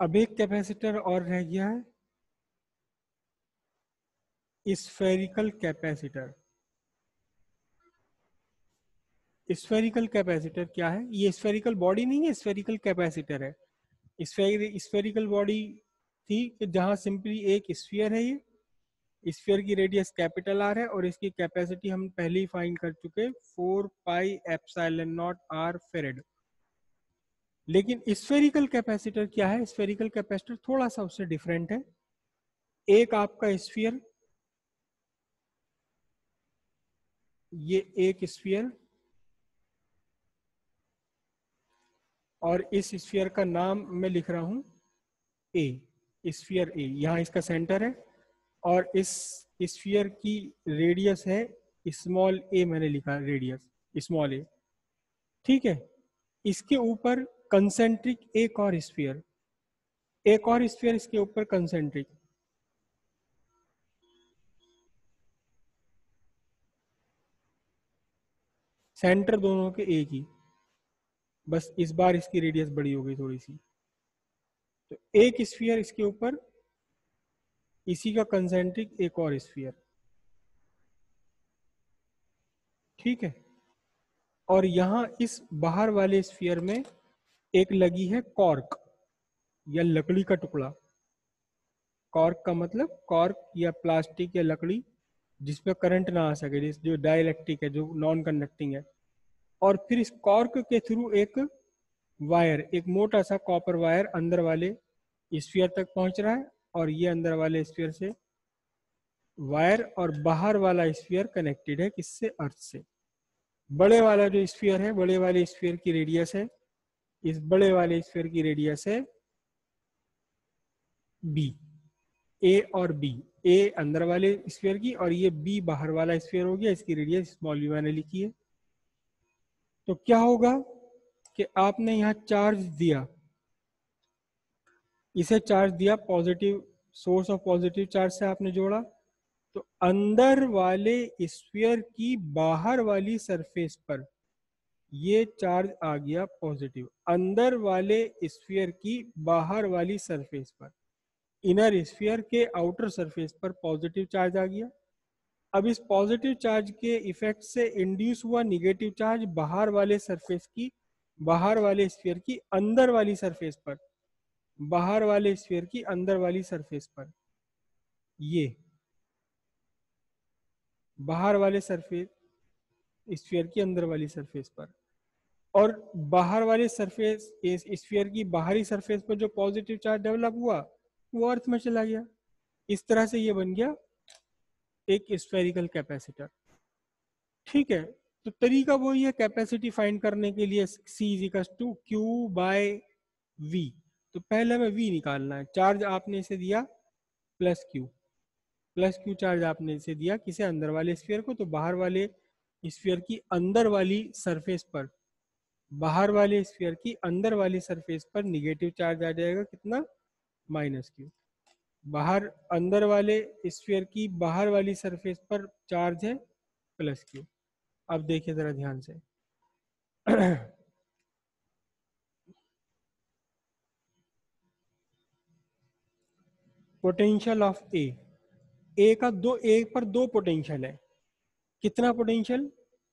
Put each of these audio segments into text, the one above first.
अब एक कैपेसिटर और रह गया है, स्फेरिकल कैपेसिटर। स्फेरिकल कैपेसिटर क्या है? ये स्फेरिकल बॉडी नहीं है, स्फेरिकल कैपेसिटर है। स्फेरिकल बॉडी थी कि जहां सिंपली एक स्फीयर है, ये स्फीयर की रेडियस कैपिटल आर है और इसकी कैपेसिटी हम पहले ही फाइंड कर चुके, 4 pi epsilon naught R farad. लेकिन स्फेरिकल कैपेसिटर क्या है? स्फेरिकल कैपेसिटर थोड़ा सा उससे डिफरेंट है। एक आपका स्फीयर, ये एक स्फीयर, और इस स्फीयर का नाम मैं लिख रहा हूं ए, स्फीयर ए, यहां इसका सेंटर है, और इस स्फीयर की रेडियस है स्मॉल ए, मैंने लिखा रेडियस स्मॉल ए। ठीक है, इसके ऊपर कंसेंट्रिक एक और स्फीयर, एक और स्फीयर इसके ऊपर कंसेंट्रिक, सेंटर दोनों के एक ही, बस इस बार इसकी रेडियस बड़ी हो गई थोड़ी सी। तो एक स्फीयर इसके ऊपर, इसी का कंसेंट्रिक एक और स्फीयर। ठीक है, और यहां इस बाहर वाले स्फीयर में एक लगी है कॉर्क या लकड़ी का टुकड़ा। कॉर्क का मतलब कॉर्क या प्लास्टिक या लकड़ी जिसमें करंट ना आ सके, जो डाइलेक्ट्रिक है, जो नॉन कंडक्टिंग है। और फिर इस कॉर्क के थ्रू एक वायर, एक मोटा सा कॉपर वायर अंदर वाले स्फीयर तक पहुंच रहा है, और ये अंदर वाले स्फीयर से वायर, और बाहर वाला स्फीयर कनेक्टेड है किससे? अर्थ से। बड़े वाला जो स्फीयर है, बड़े वाले स्फीयर की रेडियस है, इस बड़े वाले स्फीयर की रेडियस है बी, ए और बी, ए अंदर वाले स्फीयर की और ये बी बाहर वाला स्फीयर हो गया, इसकी रेडियस स्मॉल बी मैंने लिखी है। तो क्या होगा कि आपने यहाँ चार्ज दिया, इसे चार्ज दिया, positive source of positive charge से आपने जोड़ा, तो अंदर वाले स्फीयर की बाहर वाली सरफेस पर ये चार्ज आ गया पॉजिटिव, अंदर वाले स्फीयर की बाहर वाली सरफेस पर, इनर स्फीयर के आउटर सरफेस पर पॉजिटिव चार्ज आ गया। अब इस पॉजिटिव चार्ज के इफेक्ट से इंड्यूस हुआ निगेटिव चार्ज बाहर वाले सरफेस की, बाहर वाले स्फीयर की अंदर वाली सरफेस पर, बाहर वाले स्फीयर की अंदर वाली सरफेस पर, ये बाहर वाले सरफेस स्फीयर की अंदर वाली सरफेस पर, और बाहर वाले सरफेस स्फीयर की बाहरी सरफेस पर जो पॉजिटिव चार्ज डेवलप हुआ वो अर्थ में चला गया। इस तरह से ये बन गया एक स्फेरिकल कैपेसिटर। ठीक है, तो तरीका वही है कैपेसिटी फाइंड करने के लिए, C is equal to Q by V. तो पहले हमें वी निकालना है, चार्ज आपने इसे दिया plus Q, plus Q charge आपने इसे दिया किसे? अंदर वाले स्फीयर को, तो बाहर वाले स्फीयर की अंदर वाली सरफेस पर, बाहर वाले स्फीयर की अंदर वाली सरफेस पर निगेटिव चार्ज आ जाएगा कितना? Minus Q. बाहर अंदर वाले स्फीयर की बाहर वाली सरफेस पर चार्ज है प्लस क्यू। अब देखिए जरा ध्यान से पोटेंशियल ऑफ ए का दो, ए पर दो पोटेंशियल है। कितना potential?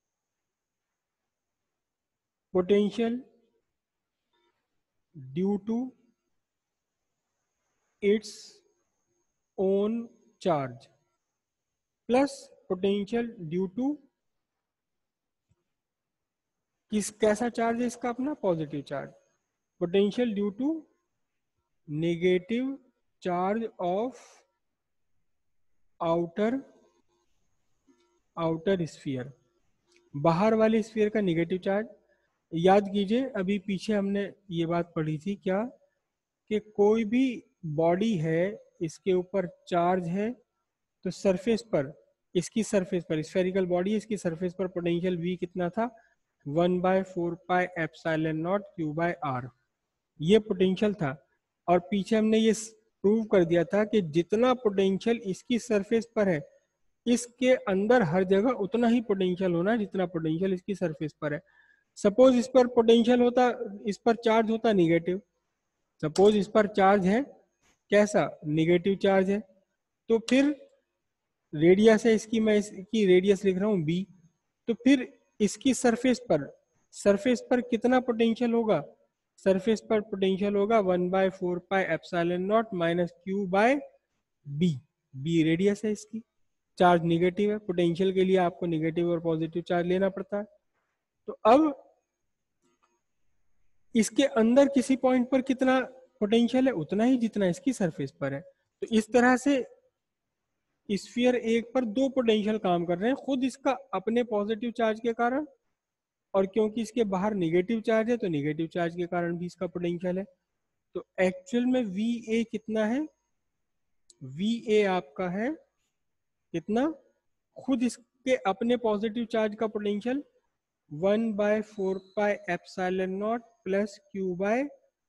Potential due to its own charge plus potential due to कैसा चार्ज है इसका? अपना positive charge. Potential due to negative charge of outer outer sphere, बाहर वाले स्फीयर का नेगेटिव चार्ज। याद कीजिए अभी पीछे हमने ये बात पढ़ी थी क्या, कि कोई भी बॉडी है, इसके ऊपर चार्ज है, तो सरफेस पर, इसकी सरफेस पर, स्फेरिकल बॉडी है, इसकी सरफेस पर पोटेंशियल V कितना था? 1/4 pi epsilon naught Q by R, ये पोटेंशियल था। और पीछे हमने ये प्रूव कर दिया था कि जितना पोटेंशियल इसकी सरफेस पर है, इसके अंदर हर जगह उतना ही पोटेंशियल होना है जितना पोटेंशियल इसकी सरफेस पर है। सपोज इस पर पोटेंशियल होता, इस पर चार्ज होता निगेटिव, सपोज इस पर चार्ज है कैसा, नेगेटिव चार्ज है, तो फिर रेडियस है इसकी, मैं इसकी रेडियस लिख रहा हूँ b, तो फिर इसकी सरफेस पर कितना पोटेंशियल होगा, सरफेस पर पोटेंशियल होगा 1/4πε0 minus Q by B. B radius है इसकी, चार्ज निगेटिव है, पोटेंशियल के लिए आपको निगेटिव और पॉजिटिव चार्ज लेना पड़ता है। तो अब इसके अंदर किसी पॉइंट पर कितना पोटेंशियल है, उतना ही जितना इसकी सरफेस पर है। तो इस तरह से स्फीयर एक पर दो पोटेंशियल काम कर रहे हैं, खुद इसका अपने पॉजिटिव चार्ज के कारण, और क्योंकि इसके बाहर नेगेटिव चार्ज है तो नेगेटिव चार्ज के कारण भी इसका पोटेंशियल है। तो एक्चुअल में वी ए कितना है, वी ए आपका है कितना, खुद इसके अपने पॉजिटिव चार्ज का potential 1/4πε0 plus Q by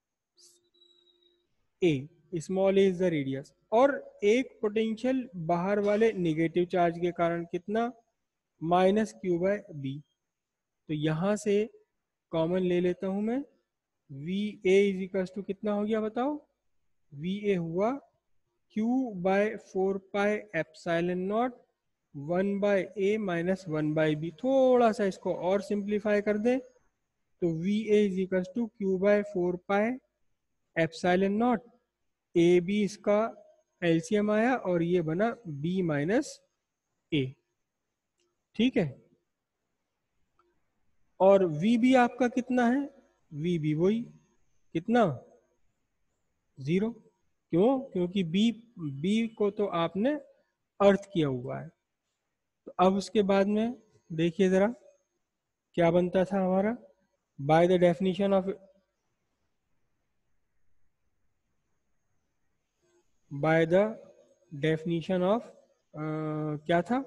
A, small A is the radius, और एक पोटेंशियल बाहर वाले नेगेटिव चार्ज के कारण कितना, माइनस क्यू बाय बी। तो यहां से कॉमन ले लेता हूं मैं, V A is equal to कितना हो गया बताओ, वी ए हुआ q/4πε0 1/a माइनस 1/b। थोड़ा सा इसको और सिंप्लीफाई कर दे तो V A is equal to q/4πε0, A B इसका एलसीएम आया और ये बना b माइनस ए, ठीक है। और वी बी आपका कितना है, वी बी वही कितना 0, क्यों, क्योंकि बी को तो आपने अर्थ किया हुआ है। तो अब उसके बाद में देखिए जरा क्या बनता था हमारा, बाय द डेफिनेशन ऑफ क्या था,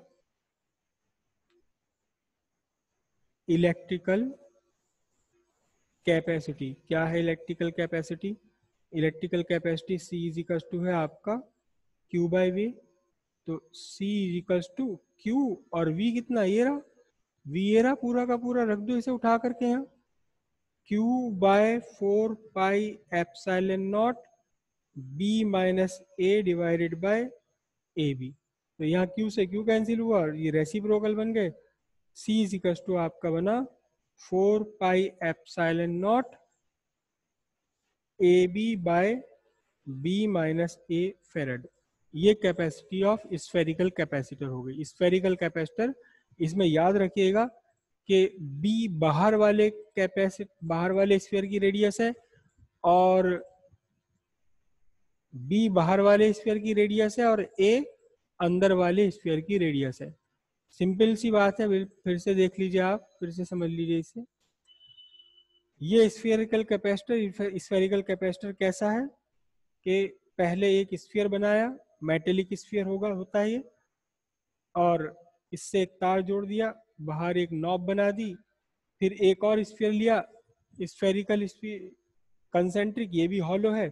इलेक्ट्रिकल कैपेसिटी। क्या है electrical capacity, electrical capacity C is equal to है आपका Q बाय V। तो C is equal to Q और V कितना, ये रहा V, ये रहा पूरा का पूरा, रख दो इसे उठा करके यहाँ, q/4πε0 b minus A divided by A B. तो यहाँ Q से Q कैंसिल हुआ, ये रेसिप्रोकल बन गए। C इज इक्वल टू आपका बना 4πε0 A B by B minus A farad. ये कैपेसिटी ऑफ स्फेरिकल कैपेसिटर हो गई। स्फेरिकल कैपेसिटर, इसमें याद रखिएगा कि बी बाहर वाले स्फीयर की रेडियस है और बी बाहर वाले स्फीयर की रेडियस है और ए अंदर वाले स्फीयर की रेडियस है। सिंपल सी बात है, फिर से देख लीजिए आप, फिर से समझ लीजिए इसे। ये स्फीयरिकल कैपेसिटर कैसा है कि पहले एक स्फीयर बनाया, मेटेलिक स्फीयर होता है ये, और इससे एक तार जोड़ दिया, बाहर एक नॉब बना दी, फिर एक और स्फीयर लिया स्फेरिकल कंसेंट्रिक, ये भी हॉलो है,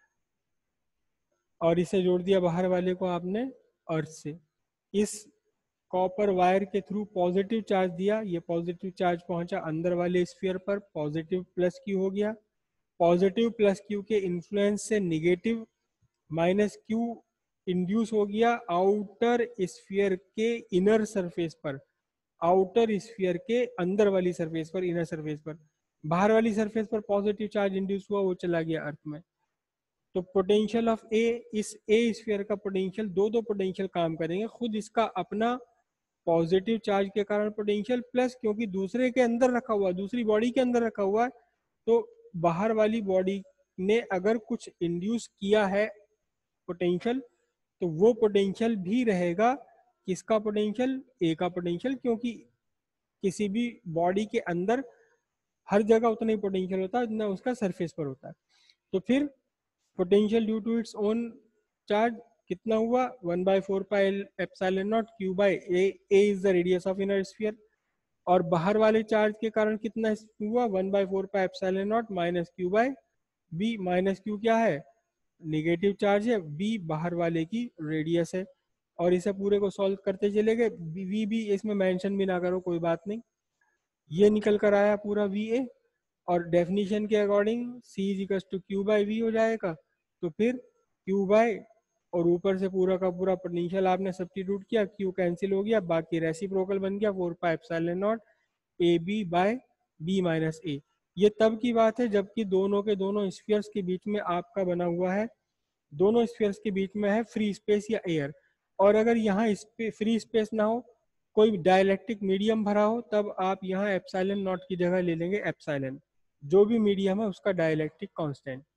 और इसे जोड़ दिया बाहर वाले को आपने अर्थ से। इस कॉपर वायर के थ्रू पॉजिटिव चार्ज दिया, ये पॉजिटिव चार्ज पहुंचा अंदर वाले स्फीयर पर, पॉजिटिव प्लस क्यू हो गया। पॉजिटिव प्लस क्यू के इन्फ्लुएंस से निगेटिव माइनस क्यू इंड्यूस हो गया आउटर स्फीयर के इनर सरफेस पर, आउटर स्फीयर के अंदर वाली सरफेस पर, इनर सरफेस पर। बाहर वाली सरफेस पर पॉजिटिव चार्ज इंड्यूस हुआ, वो चला गया अर्थ में। तो पोटेंशियल ऑफ ए, इस ए स्फीयर का पोटेंशियल, दो पोटेंशियल काम करेंगे, खुद इसका अपना पॉजिटिव चार्ज के कारण पोटेंशियल, प्लस क्योंकि दूसरे के अंदर रखा हुआ, दूसरी बॉडी के अंदर रखा हुआ है, तो बाहर वाली बॉडी ने अगर कुछ इंड्यूस किया है पोटेंशियल, तो वो पोटेंशियल भी रहेगा किसका पोटेंशियल, ए का पोटेंशियल, क्योंकि किसी भी बॉडी के अंदर हर जगह उतना ही पोटेंशियल होता है जितना उसका सरफेस पर होता है। तो फिर potential due to its own charge कितना हुआ, 1/4πε0 q by A is the radius of inner sphere, और बाहर वाले चार्ज के कारण कितना हुआ, 1/4πε0 minus Q by B. Minus Q क्या है, नेगेटिव चार्ज है, बी बाहर वाले की रेडियस है, और इसे पूरे को सॉल्व करते चले गए। वी बी इसमें मेंशन भी ना करो, कोई बात नहीं, ये निकल कर आया पूरा वी ए। और डेफिनेशन के according C is equal to Q by V हो जाएगा। तो फिर क्यू बाई और ऊपर से पूरा का पूरा पोटेंशियल आपने सब्स्टिट्यूट किया, क्यू कैंसिल हो गया, बाकी रेसिप्रोकल बन गया 4 pi epsilon naught A B by B minus A. ये तब की बात है जबकि दोनों के दोनों स्फीयर्स के बीच में आपका बना हुआ है, दोनों स्फीयर्स के बीच में है फ्री स्पेस या एयर। और अगर यहाँ फ्री स्पेस ना हो, कोई डाइलेक्ट्रिक मीडियम भरा हो, तब आप यहाँ एप्सिलॉन नॉट की जगह ले लेंगे एप्सिलॉन, जो भी मीडियम है उसका डाइलेक्ट्रिक कांस्टेंट।